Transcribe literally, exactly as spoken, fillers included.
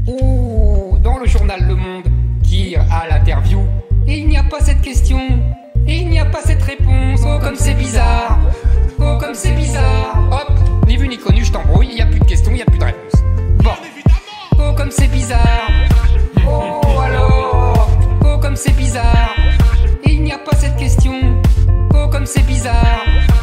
Oh, dans le journal Le Monde, qui à l'interview. Et il n'y a pas cette question, et il n'y a pas cette réponse. Oh, comme c'est bizarre, oh, comme c'est bizarre. Hop, ni vu ni connu, je t'embrouille, il n'y a plus de questions, il n'y a plus de réponse. Bon, oh, comme c'est bizarre. Oh, alors, oh, comme c'est bizarre. Et il n'y a pas cette question, oh, comme c'est bizarre.